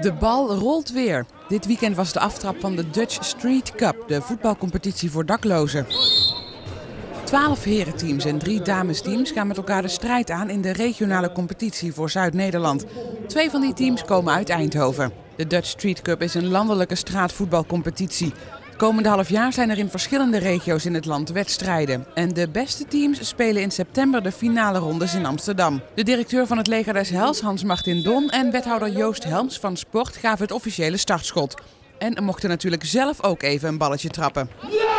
De bal rolt weer. Dit weekend was de aftrap van de Dutch Street Cup, de voetbalcompetitie voor daklozen. 12 herenteams en 3 damesteams gaan met elkaar de strijd aan in de regionale competitie voor Zuid-Nederland. 2 van die teams komen uit Eindhoven. De Dutch Street Cup is een landelijke straatvoetbalcompetitie. Komende half jaar zijn er in verschillende regio's in het land wedstrijden. En de beste teams spelen in september de finale rondes in Amsterdam. De directeur van het Leger des Heils, Hans-Martin Don, en wethouder Joost Helms van Sport gaven het officiële startschot. En mochten natuurlijk zelf ook even een balletje trappen.